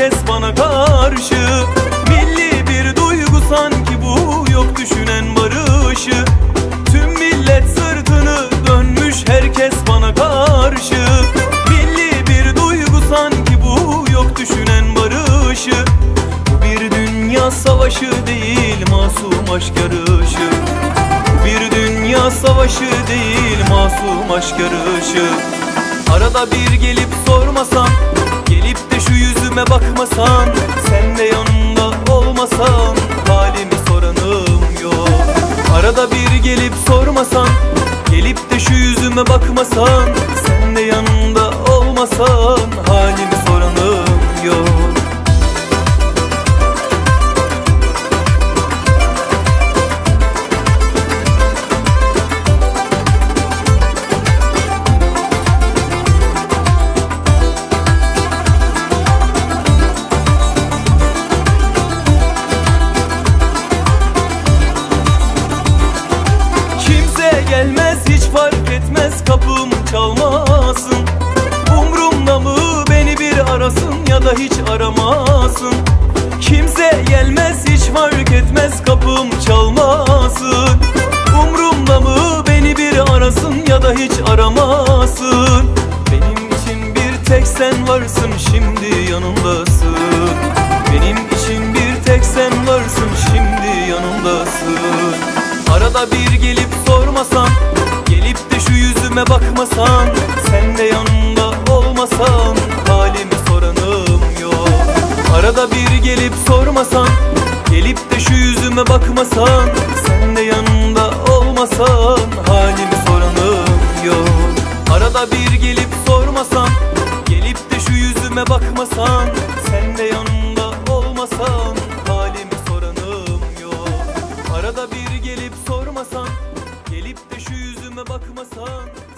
herkes bana karşı. Milli bir duygu sanki bu, yok düşünen barışı. Tüm millet sırtını dönmüş, herkes bana karşı. Milli bir duygu sanki bu, yok düşünen barışı. Bu bir dünya savaşı değil, masum aşk yarışı. Bu bir dünya savaşı değil, masum aşk yarışı. Arada bir gelip sormasan, gelip de şu yüzüme bakmasan, sen de yanımda olmasan, halimi soranım yok. Arada bir gelip sormasan, gelip de şu yüzüme bakmasan, sen de yanımda olmasan, halimi soranım yok. Gelmez hiç fark etmez, kapım çalmasın. Umrumda mı beni bir arasın ya da hiç aramasın. Kimse gelmez hiç fark etmez, kapım çalmasın. Umrumda mı beni bir arasın ya da hiç aramasın. Benim için bir tek sen varsın, şimdi yanımdasın. Benim için bir tek sen varsın, şimdi yanımdasın. Arada bir gelip sormasan, gelip de şu yüzüme bakmasan, sen de yanımda olmasan, halimi soranım yok. Arada bir gelip sormasan, gelip de şu yüzüme bakmasan, sen de yanımda olmasan, halimi soranım yok. Arada bir gelip sormasan, gelip de şu yüzüme bakmasan, sen de yanımda olmasan, halimi soranım yok. Arada bir gelip sormasan, gelip de şu yüzüme bakmasan,